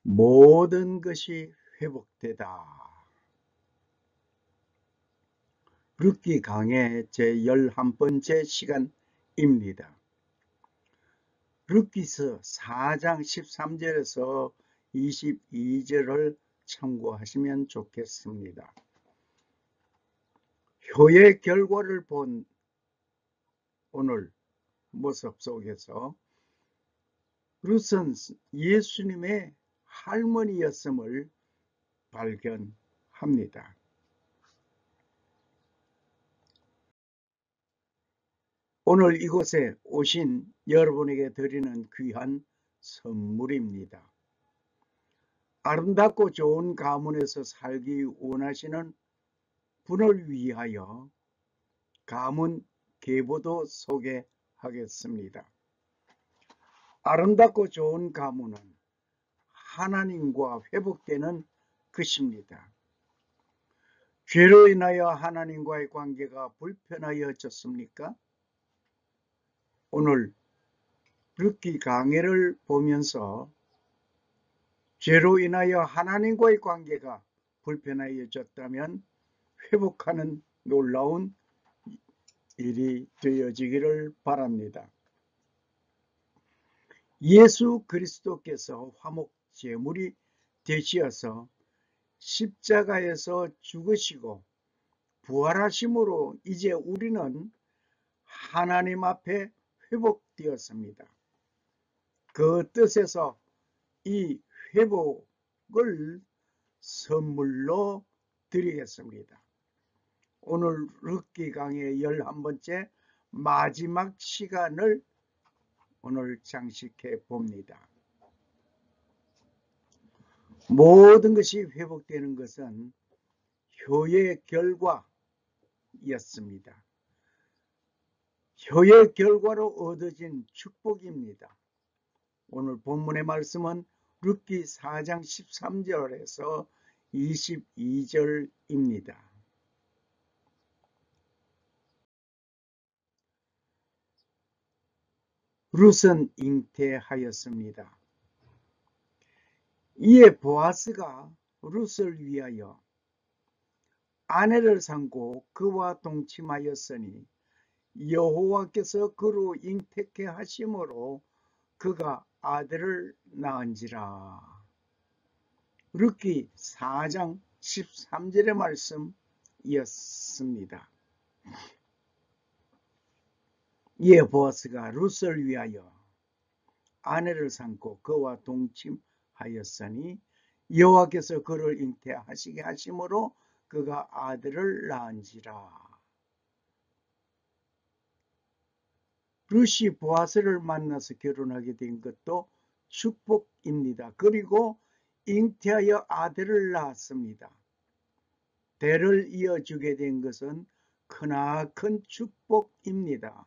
모든 것이 회복되다. 룻기 강의 제11번째 시간입니다. 룻기서 4장 13절에서 22절을 참고하시면 좋겠습니다. 효의 결과를 본 오늘 모습 속에서 룻은 예수님의 할머니였음을 발견합니다. 오늘 이곳에 오신 여러분에게 드리는 귀한 선물입니다. 아름답고 좋은 가문에서 살기 원하시는 분을 위하여 가문 계보도 소개하겠습니다. 아름답고 좋은 가문은 하나님과 회복되는 것입니다. 죄로 인하여 하나님과의 관계가 불편하여졌습니까? 오늘 룻기 강해를 보면서 죄로 인하여 하나님과의 관계가 불편하여졌다면 회복하는 놀라운 일이 되어지기를 바랍니다. 예수 그리스도께서 화목 제물이 되시어서 십자가에서 죽으시고 부활하심으로 이제 우리는 하나님 앞에 회복되었습니다. 그 뜻에서 이 회복을 선물로 드리겠습니다. 오늘 룻기 강의 11번째 마지막 시간을 오늘 장식해 봅니다. 모든 것이 회복되는 것은 효의 결과였습니다. 효의 결과로 얻어진 축복입니다. 오늘 본문의 말씀은 룻기 4장 13절에서 22절입니다. 룻은 잉태하였습니다. 이에 보아스가 룻을 위하여 아내를 삼고 그와 동침하였으니 여호와께서 그로 잉태케 하심으로 그가 아들을 낳은지라. 룻기 4장 13절의 말씀이었습니다. 이에 보아스가 룻을 위하여 아내를 삼고 그와 동침하였으니 여호와께서 그를 잉태하시게 하심으로 그가 아들을 낳은지라. 룻이 보아스를 만나서 결혼하게 된 것도 축복입니다. 그리고 잉태하여 아들을 낳았습니다. 대를 이어주게 된 것은 크나큰 축복입니다.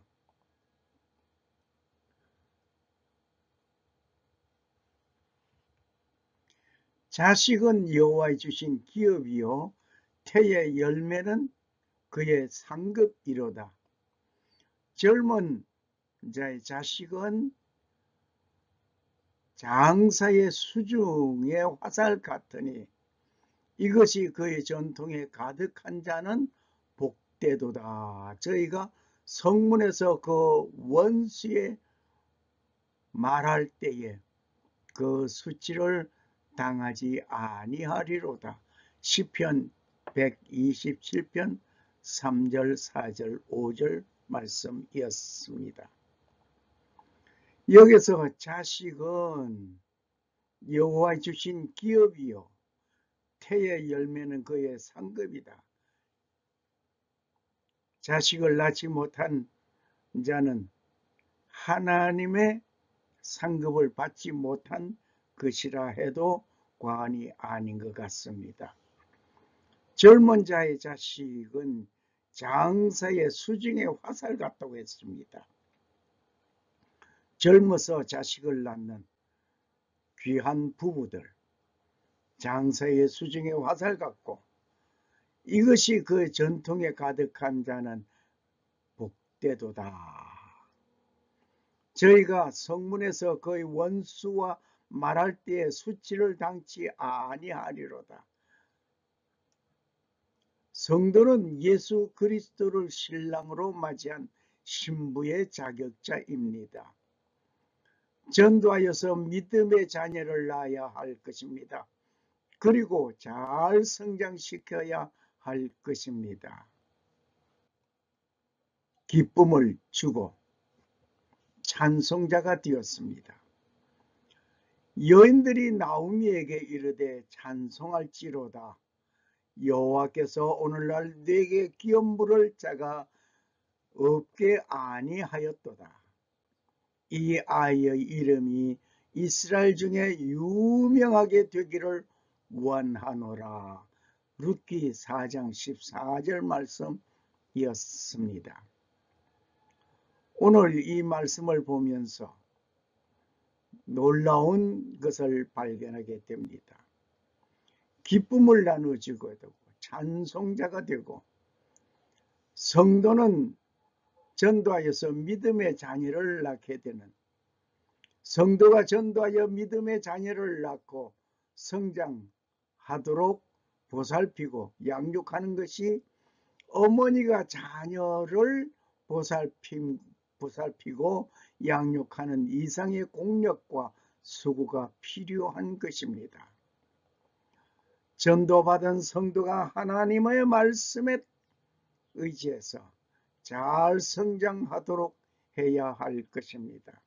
자식은 여호와의 주신 기업이요 태의 열매는 그의 상급이로다. 젊은 자의 자식은 장사의 수중의 화살 같으니 이것이 그의 전통에 가득한 자는 복되도다. 저희가 성문에서 그 원수의 말할 때에 그 수치를 당하지 아니하리로다. 시편 127편 3절 4절 5절 말씀이었습니다. 여기서 자식은 여호와 주신 기업이요 태의 열매는 그의 상급이다. 자식을 낳지 못한 자는 하나님의 상급을 받지 못한 것이라 해도 과언이 아닌 것 같습니다. 젊은 자의 자식은 장사의 수중의 화살 같다고 했습니다. 젊어서 자식을 낳는 귀한 부부들, 장사의 수중의 화살 같고 이것이 그 전통에 가득한 자는 복되도다. 저희가 성문에서 그의 원수와 말할 때에 수치를 당치 아니하리로다. 성도는 예수 그리스도를 신랑으로 맞이한 신부의 자격자입니다. 전도하여서 믿음의 자녀를 낳아야 할 것입니다. 그리고 잘 성장시켜야 할 것입니다. 기쁨을 주고 찬송자가 되었습니다. 여인들이 나오미에게 이르되 찬송할지로다. 여호와께서 오늘날 네게 기업 물을 자가 없게 아니하였도다. 이 아이의 이름이 이스라엘 중에 유명하게 되기를 원하노라. 룻기 4장 14절 말씀이었습니다. 오늘 이 말씀을 보면서 놀라운 것을 발견하게 됩니다. 기쁨을 나누어주고 되고 찬송자가 되고, 성도는 전도하여서 믿음의 자녀를 낳게 되는, 성도가 전도하여 믿음의 자녀를 낳고 성장하도록 보살피고 양육하는 것이 어머니가 자녀를 보살피고 양육하는 이상의 공력과 수고가 필요한 것입니다. 전도받은 성도가 하나님의 말씀에 의지해서 잘 성장하도록 해야 할 것입니다.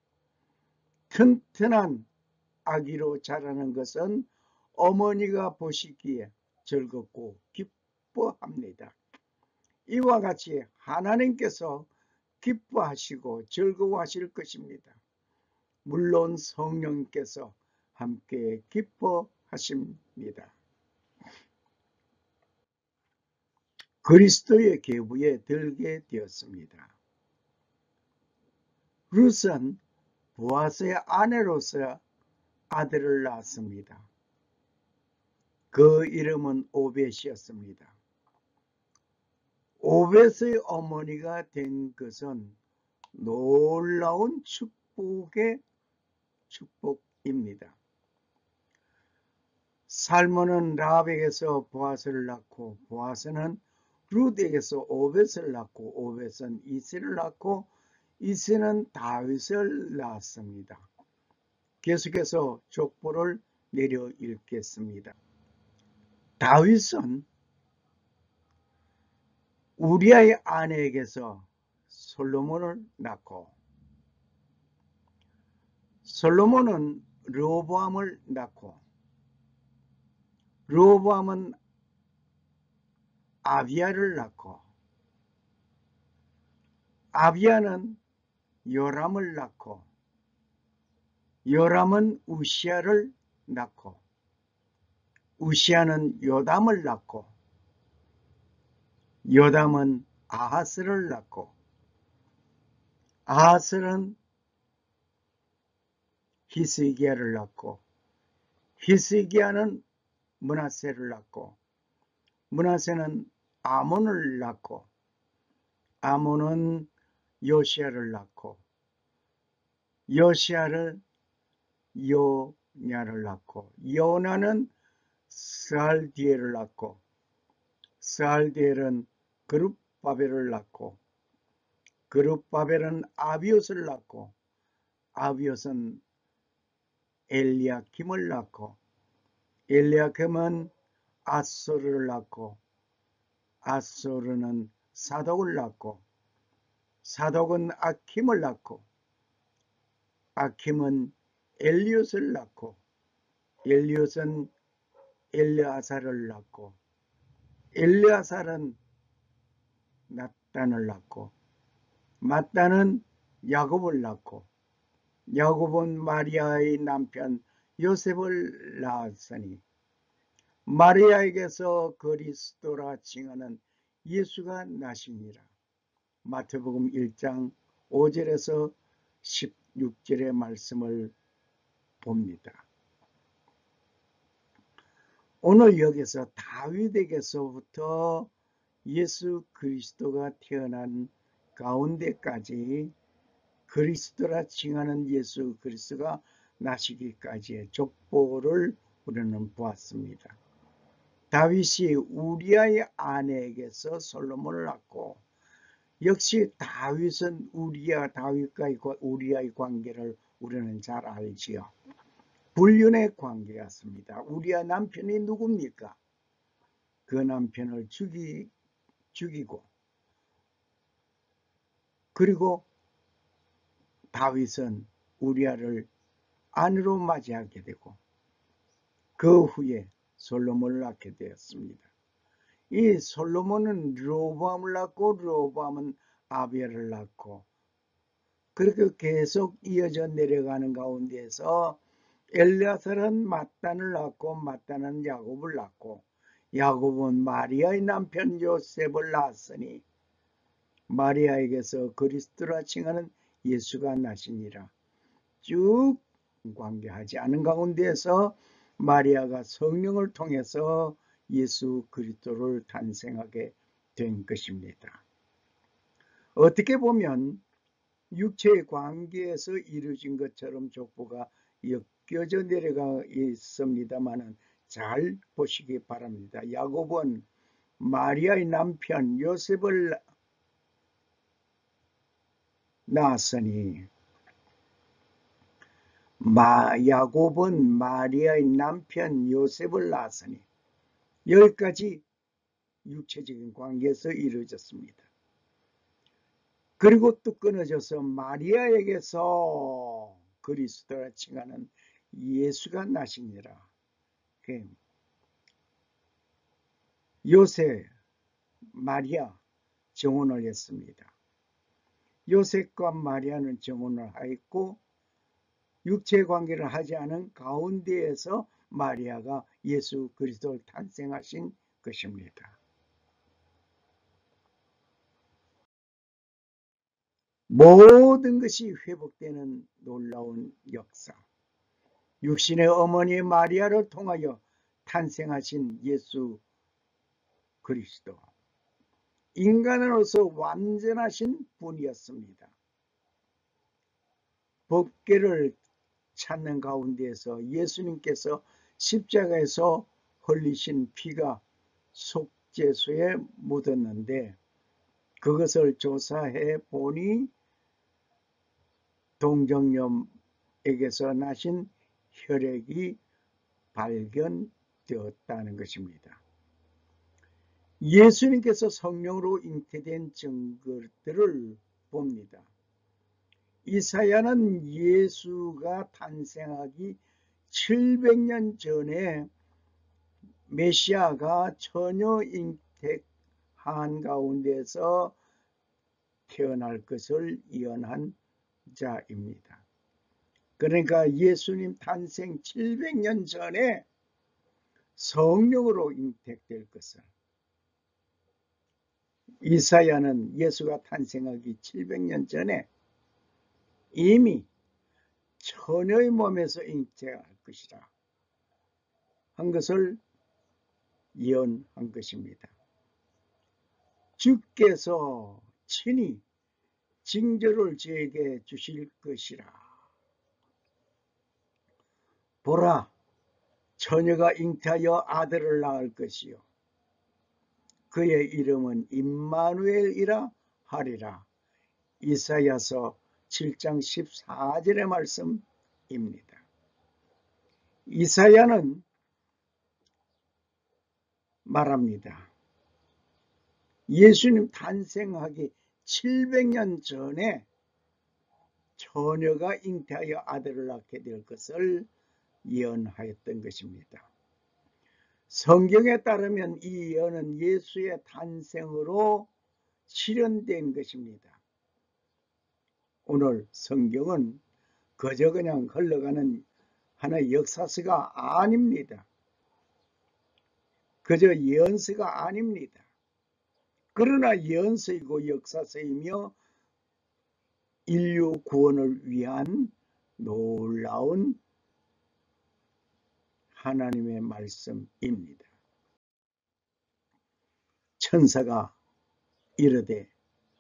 튼튼한 아기로 자라는 것은 어머니가 보시기에 즐겁고 기뻐합니다. 이와 같이 하나님께서 기뻐하시고 즐거워하실 것입니다. 물론 성령께서 함께 기뻐하십니다. 그리스도의 계보에 들게 되었습니다. 룻은 보아스의 아내로서 아들을 낳았습니다. 그 이름은 오벳이었습니다. 오벳의 어머니가 된 것은 놀라운 축복입니다. 살몬은 라합에게서 보아스를 낳고, 보아스는 룻에게서 오벳을 낳고, 오벳은 이새를 낳고, 이새는 다윗을 낳았습니다. 계속해서 족보를 내려 읽겠습니다. 다윗은 우리아의 아내에게서 솔로몬을 낳고, 솔로몬은 르호보암을 낳고, 르호보암은 아비야를 낳고, 아비야는 요람을 낳고, 요람은 우시야를 낳고, 우시야는 요담을 낳고, 요담은 아하스를 낳고, 아하스는 히스기야를 낳고, 히스기야는 므낫세를 낳고, 므낫세는 아몬을 낳고, 아몬은 요시야를 낳고, 요시야를 요냐를 낳고, 요나는 스알디엘을 낳고, 스알디엘은 그룹바벨을 낳고, 그룹바벨은 아비옷을 낳고, 아비옷은 엘리야킴을 낳고, 엘리야킴은 아소르를 낳고, 아소르는 사독을 낳고, 사독은 아킴을 낳고, 아킴은 엘리옷을 낳고, 엘리옷은 엘르아살을 낳고, 엘르아살은 낫단을 낳고, 낫단은 야곱을 낳고, 야곱은 마리아의 남편 요셉을 낳았으니, 마리아에게서 그리스도라 칭하는 예수가 나시니라. 마태복음 1장 5절에서 16절의 말씀을 봅니다. 오늘 여기서 다윗에게서부터 예수 그리스도가 태어난 가운데까지 그리스도라 칭하는 예수 그리스도가 나시기까지의 족보를 우리는 보았습니다. 다윗이 우리아의 아내에게서 솔로몬을 낳고, 역시 다윗은 우리아의 관계를 우리는 잘 알지요. 불륜의 관계였습니다. 우리아 남편이 누굽니까? 그 남편을 죽이고, 그리고 다윗은 우리아를 아내로 맞이하게 되고, 그 후에 솔로몬을 낳게 되었습니다. 이 솔로몬은 르호보암을 낳고, 르호보암은 아비야를 낳고, 그렇게 계속 이어져 내려가는 가운데서 엘르아살은 맏단을 낳고, 맏단은 야곱을 낳고, 야곱은 마리아의 남편 요셉을 낳았으니 마리아에게서 그리스도라 칭하는 예수가 나시니라. 쭉 관계하지 않은 가운데에서 마리아가 성령을 통해서 예수 그리스도를 탄생하게 된 것입니다. 어떻게 보면 육체의 관계에서 이루어진 것처럼 족보가 엮여져 내려가 있습니다만 잘 보시기 바랍니다. 야곱은 마리아의 남편 요셉을 낳았으니, 야곱은 마리아의 남편 요셉을 낳았으니, 여기까지 육체적인 관계에서 이루어졌습니다. 그리고 또 끊어져서 마리아에게서 그리스도라 칭하는 예수가 나시니라. 요셉, 마리아 정혼을 했습니다. 요셉과 마리아는 정혼을 하였고, 육체 관계를 하지 않은 가운데에서 마리아가 예수 그리스도를 탄생하신 것입니다. 모든 것이 회복되는 놀라운 역사. 육신의 어머니 마리아를 통하여 탄생하신 예수 그리스도. 인간으로서 완전하신 분이었습니다. 법궤를 찾는 가운데에서 예수님께서 십자가에서 흘리신 피가 속죄소에 묻었는데, 그것을 조사해 보니 동정녀에게서 나신 혈액이 발견되었다는 것입니다. 예수님께서 성령으로 잉태된 증거들을 봅니다. 이사야는 예수가 탄생하기 700년 전에 메시아가 처녀 잉태한 가운데서 태어날 것을 예언한 자입니다. 그러니까 예수님 탄생 700년 전에 성령으로 잉태될 것을, 이사야는 예수가 탄생하기 700년 전에 이미 처녀의 몸에서 잉태할 것이라 한 것을 예언한 것입니다. 주께서 친히 징조를 저에게 주실 것이라. 보라, 처녀가 잉태하여 아들을 낳을 것이요, 그의 이름은 임마누엘이라 하리라. 이사야서 7장 14절의 말씀입니다. 이사야는 말합니다. 예수님 탄생하기 700년 전에 처녀가 잉태하여 아들을 낳게 될 것을 예언하였던 것입니다. 성경에 따르면 이 예언은 예수의 탄생으로 실현된 것입니다. 오늘 성경은 그저 그냥 흘러가는 하나의 역사서가 아닙니다. 그저 예언서가 아닙니다. 그러나 예언서이고 역사서이며 인류 구원을 위한 놀라운 하나님의 말씀입니다. 천사가 이르되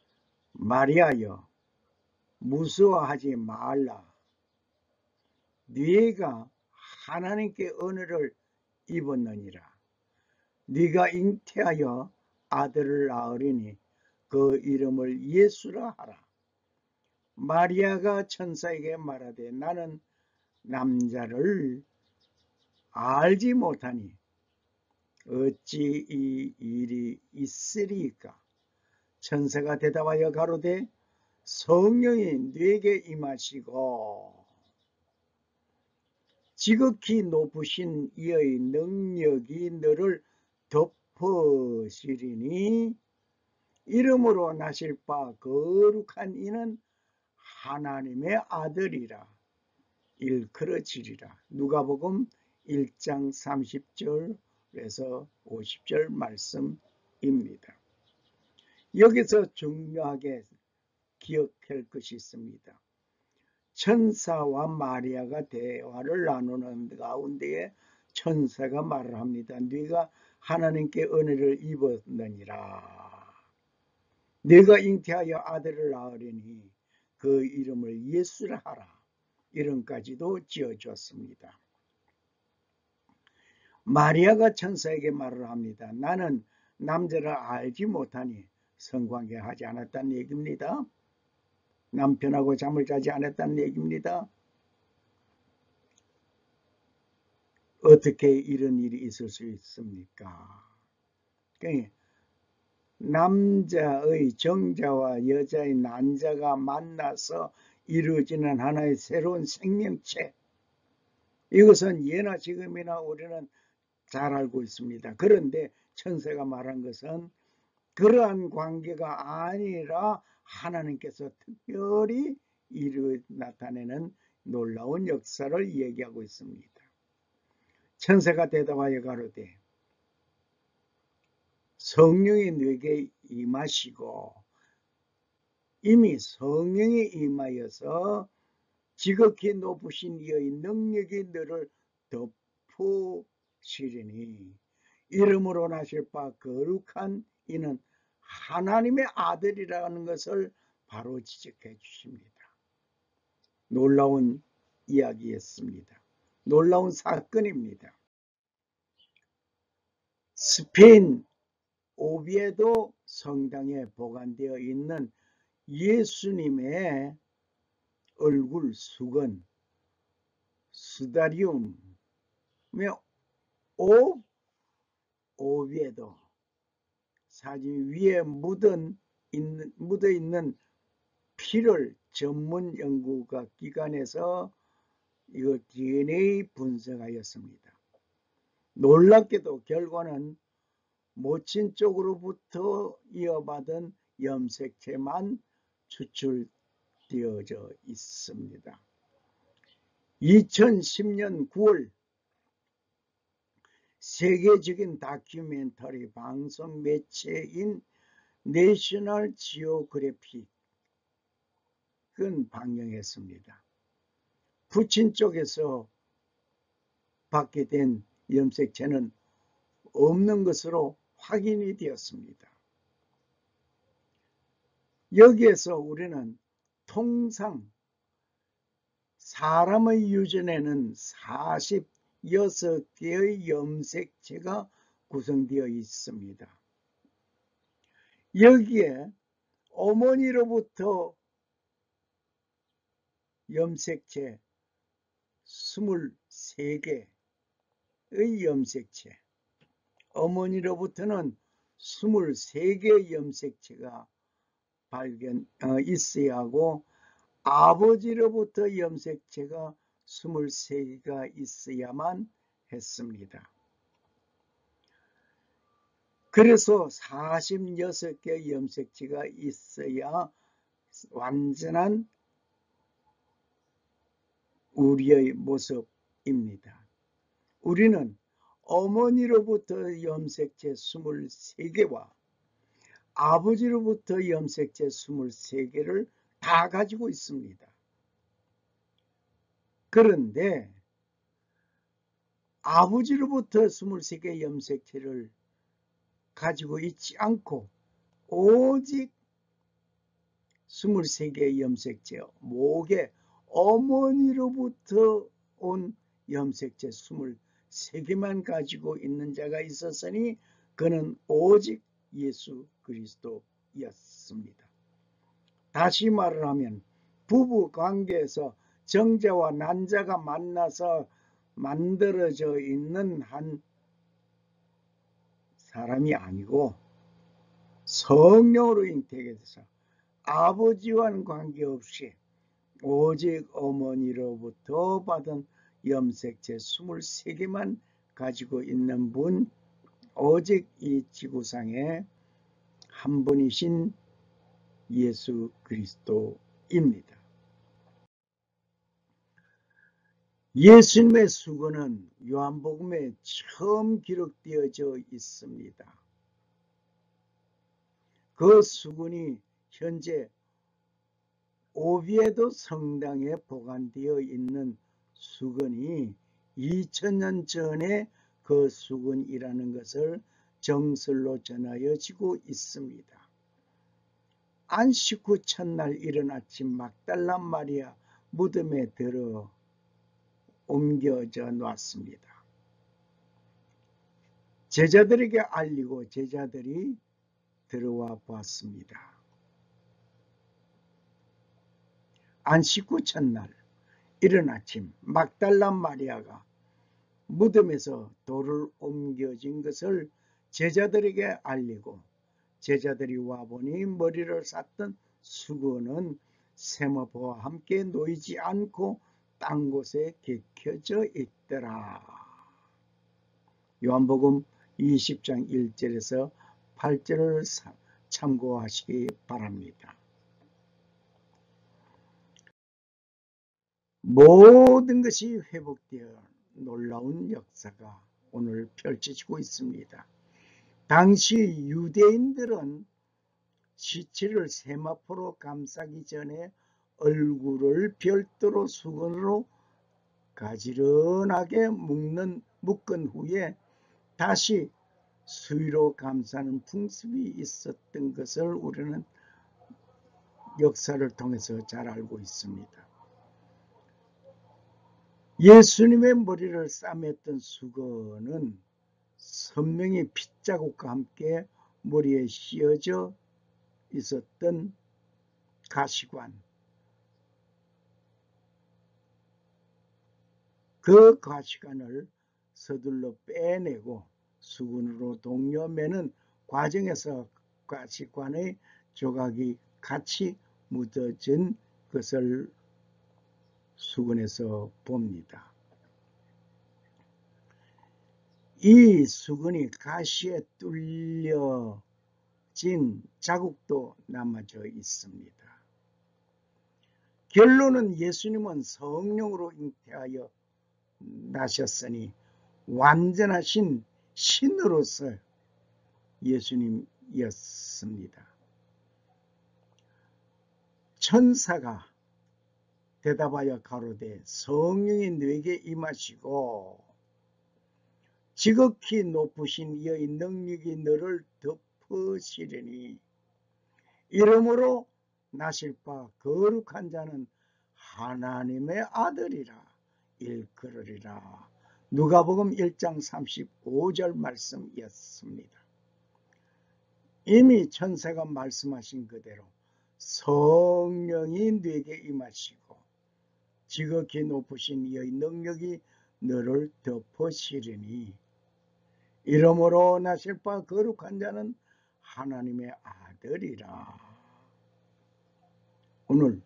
마리아여 무서워하지 말라. 네가 하나님께 은혜를 입었느니라. 네가 잉태하여 아들을 낳으리니 그 이름을 예수라 하라. 마리아가 천사에게 말하되 나는 남자를 알지 못하니 어찌 이 일이 있으리이까. 천사가 대답하여 가로되 성령이 네게 임하시고 지극히 높으신 이의 능력이 너를 덮으시리니 이름으로 나실 바 거룩한 이는 하나님의 아들이라 일컬어지리라. 누가복음 1장 30절에서 50절 말씀입니다. 여기서 중요하게 기억할 것이 있습니다. 천사와 마리아가 대화를 나누는 가운데에 천사가 말을 합니다. 네가 하나님께 은혜를 입었느니라. 네가 잉태하여 아들을 낳으리니 그 이름을 예수라 하라. 이름까지도 지어주었습니다. 마리아가 천사에게 말을 합니다. 나는 남자를 알지 못하니 성관계하지 않았다는 얘기입니다. 남편하고 잠을 자지 않았다는 얘기입니다. 어떻게 이런 일이 있을 수 있습니까? 남자의 정자와 여자의 난자가 만나서 이루어지는 하나의 새로운 생명체, 이것은 예나 지금이나 우리는 잘 알고 있습니다. 그런데 천사가 말한 것은 그러한 관계가 아니라 하나님께서 특별히 나타내는 놀라운 역사를 얘기하고 있습니다. 천사가 대답하여 가로되 성령이 네게 임하시고, 이미 성령이 임하여서 지극히 높으신 이의 능력이 너를 덮으시리니 이름으로 나실 바 거룩한 이는 하나님의 아들이라는 것을 바로 지적해 주십니다. 놀라운 이야기였습니다. 놀라운 사건입니다. 스페인 오비에도 성당에 보관되어 있는 예수님의 얼굴 수건 수다리움의 오비에도 사진 위에 묻어있는 피를 전문 연구가 기관에서 이거 DNA 분석하였습니다. 놀랍게도 결과는 모친 쪽으로부터 이어받은 염색체만 추출되어져 있습니다. 2010년 9월 세계적인 다큐멘터리 방송 매체인 내셔널 지오그래픽은 방영했습니다. 부친 쪽에서 받게 된 염색체는 없는 것으로 확인이 되었습니다. 여기에서 우리는 통상 사람의 유전에는 46개의 염색체가 구성되어 있습니다. 여기에 어머니로부터 염색체 23개의 염색체, 어머니로부터는 23개의 염색체가 있어야 하고 아버지로부터 염색체가 23개가 있어야만 했습니다. 그래서 46개의 염색체가 있어야 완전한 우리의 모습입니다. 우리는 어머니로부터 염색체 23개와 아버지로부터 염색체 23개를 다 가지고 있습니다. 그런데 아버지로부터 23개의 염색체를 가지고 있지 않고 오직 23개의 염색체 목에 어머니로부터 온 염색제 23개만 가지고 있는 자가 있었으니 그는 오직 예수 그리스도였습니다. 다시 말을 하면 부부 관계에서 정자와 난자가 만나서 만들어져 있는 한 사람이 아니고 성령으로 잉태하게 돼서 아버지와는 관계없이 오직 어머니로부터 받은 염색제 23개만 가지고 있는 분, 오직 이 지구상에 한 분이신 예수 그리스도입니다. 예수님의 수고는 요한복음에 처음 기록되어져 있습니다. 그 수군이 현재 오비에도 성당에 보관되어 있는 수건이 2000년 전에 그 수건이라는 것을 정설로 전하여지고 있습니다. 안식 후 첫날 이른 아침 막달라 마리아 무덤에 들어 옮겨져 놨습니다. 제자들에게 알리고 제자들이 들어와 보았습니다. 안식 후 첫날 이른 아침 막달라 마리아가 무덤에서 돌을 옮겨진 것을 제자들에게 알리고 제자들이 와보니 머리를 쌌던 수건은 세마포와 함께 놓이지 않고 딴 곳에 개켜져 있더라. 요한복음 20장 1절에서 8절을 참고하시기 바랍니다. 모든 것이 회복되어 놀라운 역사가 오늘 펼쳐지고 있습니다. 당시 유대인들은 시체를 세마포로 감싸기 전에 얼굴을 별도로 수건으로 가지런하게 묶은 후에 다시 수의로 감싸는 풍습이 있었던 것을 우리는 역사를 통해서 잘 알고 있습니다. 예수님의 머리를 싸맸던 수건은 선명히 핏자국과 함께 머리에 씌어져 있었던 가시관, 그 가시관을 서둘러 빼내고 수건으로 동여매는 과정에서 가시관의 조각이 같이 묻어진 것을 수건에서 봅니다. 이 수건이 가시에 뚫려진 자국도 남아져 있습니다. 결론은 예수님은 성령으로 잉태하여 나셨으니 완전하신 신으로서 예수님이었습니다. 천사가 대답하여 가로되 성령이 네게 임하시고 지극히 높으신 이의 능력이 너를 덮으시리니 이러므로 나실 바 거룩한 자는 하나님의 아들이라 일컬으리라. 누가복음 1장 35절 말씀이었습니다. 이미 천사가 말씀하신 그대로 성령이 네게 임하시고 지극히 높으신 이의 능력이 너를 덮으시리니 이러므로 나실 바 거룩한 자는 하나님의 아들이라. 오늘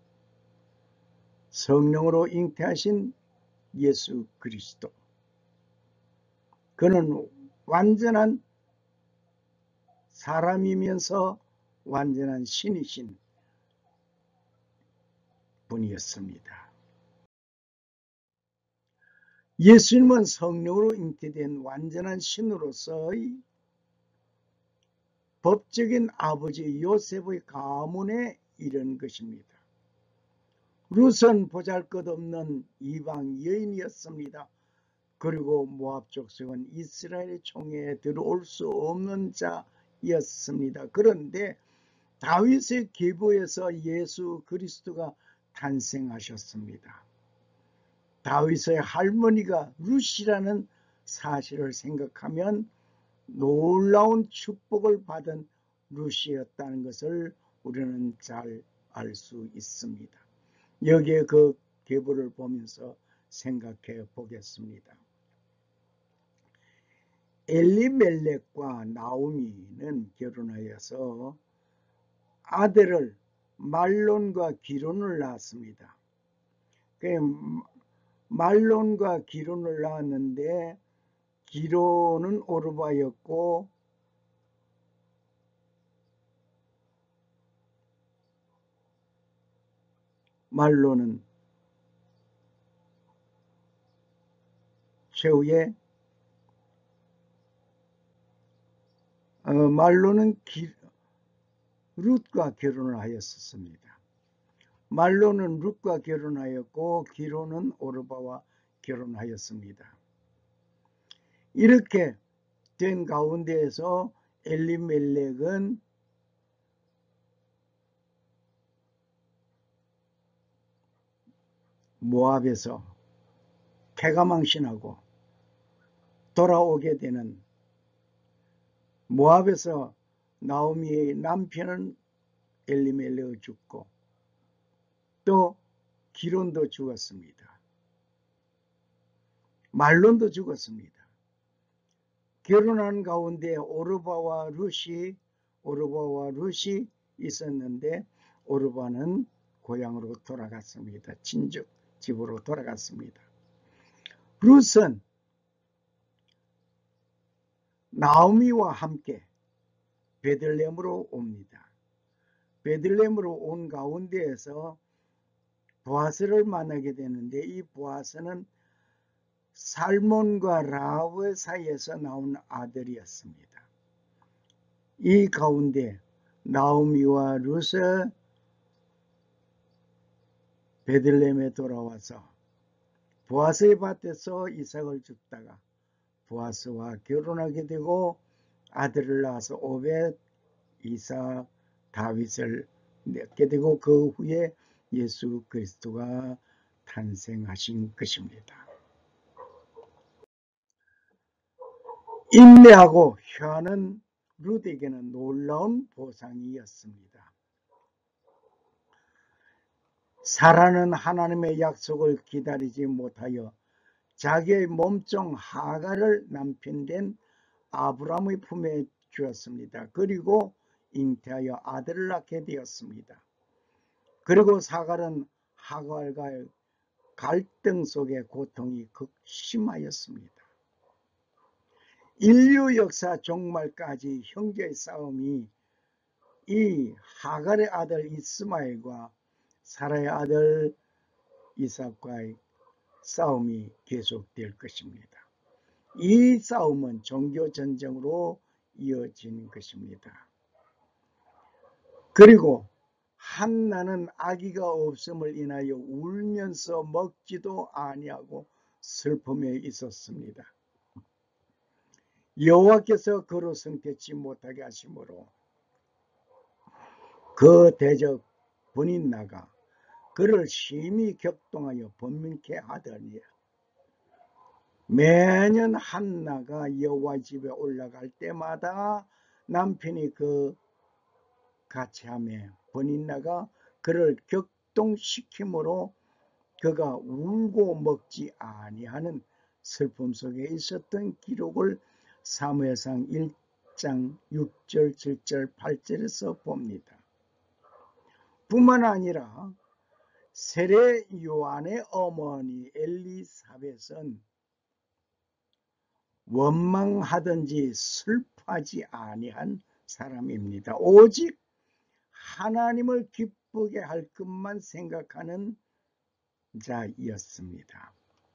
성령으로 잉태하신 예수 그리스도, 그는 완전한 사람이면서 완전한 신이신 분이었습니다. 예수님은 성령으로 잉태된 완전한 신으로서의 법적인 아버지 요셉의 가문에 이른 것입니다. 룻은 보잘것없는 이방 여인이었습니다. 그리고 모압 족속은 이스라엘 총회에 들어올 수 없는 자였습니다. 그런데 다윗의 계보에서 예수 그리스도가 탄생하셨습니다. 다윗의 할머니가 룻이라는 사실을 생각하면 놀라운 축복을 받은 룻이었다는 것을 우리는 잘 알 수 있습니다. 여기에 그 계보를 보면서 생각해 보겠습니다. 엘리멜렉과 나오미는 결혼하여서 아들을 말론과 기론을 낳았습니다. 말론과 기론을 낳았는데 기론은 오르바였고 말론은 최후에 말론은 룻과 결혼을 하였습니다. 말론은 룻과 결혼하였고 기론은 오르바와 결혼하였습니다. 이렇게 된 가운데에서 엘리멜렉은 모압에서 패가망신하고 돌아오게 되는, 모압에서 나오미의 남편은 엘리멜렉이 죽고 또 기론도 죽었습니다. 말론도 죽었습니다. 결혼한 가운데 오르바와 룻이 있었는데 오르바는 고향으로 돌아갔습니다. 친족 집으로 돌아갔습니다. 룻은 나오미와 함께 베들레헴으로 옵니다. 베들레헴으로 온 가운데에서 보아스를 만나게 되는데 이 보아스는 살몬과 라합의 사이에서 나온 아들이었습니다. 이 가운데 나오미와 룻은 베들레헴에 돌아와서 보아스의 밭에서 이삭을 줍다가 보아스와 결혼하게 되고 아들을 낳아서 오벳, 이삭, 다윗을 낳게 되고 그 후에 예수 그리스도가 탄생하신 것입니다. 인내하고 효하는 룻에게는 놀라운 보상이었습니다. 사라는 하나님의 약속을 기다리지 못하여 자기의 몸종 하갈을 남편된 아브라함의 품에 주었습니다. 그리고 잉태하여 아들을 낳게 되었습니다. 그리고 사갈은 하갈과의 갈등 속에 고통이 극심하였습니다. 인류 역사 종말까지 형제의 싸움이 이 하갈의 아들 이스마엘과 사라의 아들 이삭과의 싸움이 계속될 것입니다. 이 싸움은 종교전쟁으로 이어진 것입니다. 그리고 한나는 아기가 없음을 인하여 울면서 먹지도 아니하고 슬픔에 있었습니다. 여호와께서 그로 성태치 못하게 하심으로 그 대적 분인나가 그를 심히 격동하여 번민케 하더니 매년 한나가 여호와 집에 올라갈 때마다 남편이 그 같이 하며 번인나가 그를 격동시키므로 그가 울고 먹지 아니하는 슬픔 속에 있었던 기록을 사무엘상 1장 6절, 7절, 8절에서 봅니다. 뿐만 아니라 세례 요한의 어머니 엘리사벳은 원망하든지 슬퍼하지 아니한 사람입니다. 오직 하나님을 기쁘게 할 것만 생각하는 자였습니다.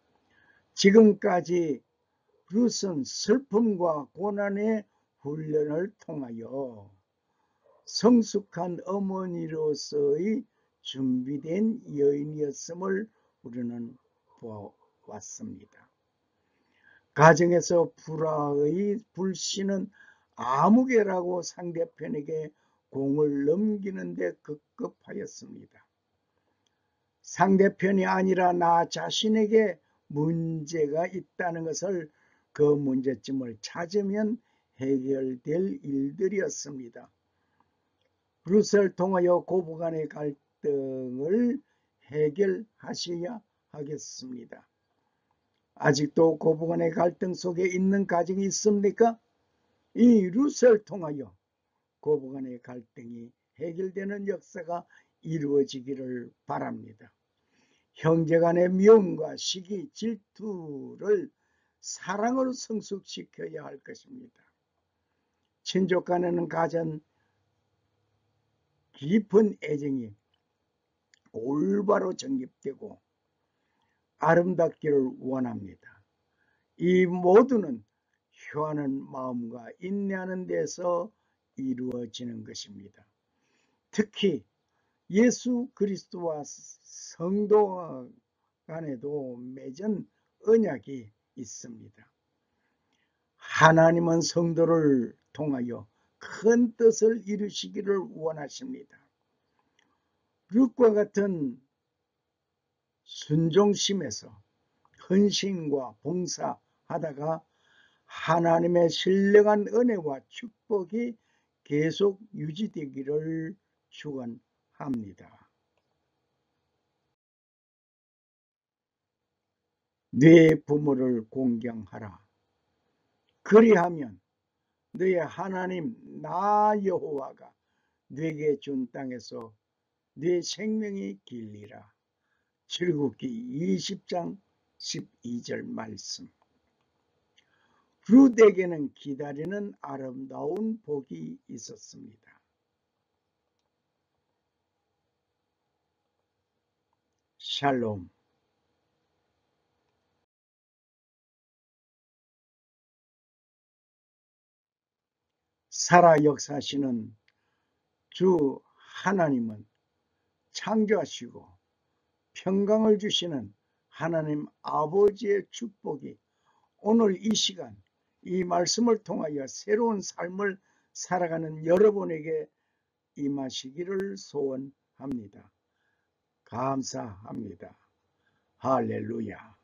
지금까지 룻은 슬픔과 고난의 훈련을 통하여 성숙한 어머니로서의 준비된 여인이었음을 우리는 보아왔습니다. 가정에서 불화의 불씨는 아무개라고 상대편에게 공을 넘기는 데 급급하였습니다. 상대편이 아니라 나 자신에게 문제가 있다는 것을 그 문제점을 찾으면 해결될 일들이었습니다. 루스를 통하여 고부간의 갈등을 해결하셔야 하겠습니다. 아직도 고부간의 갈등 속에 있는 가정이 있습니까? 이 루스를 통하여 고부간의 갈등이 해결되는 역사가 이루어지기를 바랍니다. 형제간의 미움과 시기, 질투를 사랑으로 성숙시켜야 할 것입니다. 친족 간에는 가진 깊은 애정이 올바로 정립되고 아름답기를 원합니다. 이 모두는 효하는 마음과 인내하는 데서 이루어지는 것입니다. 특히 예수 그리스도와 성도 간에도 맺은 언약이 있습니다. 하나님은 성도를 통하여 큰 뜻을 이루시기를 원하십니다. 룻과 같은 순종심에서 헌신과 봉사하다가 하나님의 신령한 은혜와 축복이 계속 유지되기를 축원합니다. 네 부모를 공경하라. 그리하면 너의 하나님 나 여호와가 네게 준 땅에서 네 생명이 길리라. 출애굽기 20장 12절 말씀. 룻에게는 기다리는 아름다운 복이 있었습니다. 샬롬. 살아 역사하시는 주 하나님은 창조하시고 평강을 주시는 하나님 아버지의 축복이 오늘 이 시간 이 말씀을 통하여 새로운 삶을 살아가는 여러분에게 임하시기를 소원합니다. 감사합니다. 할렐루야.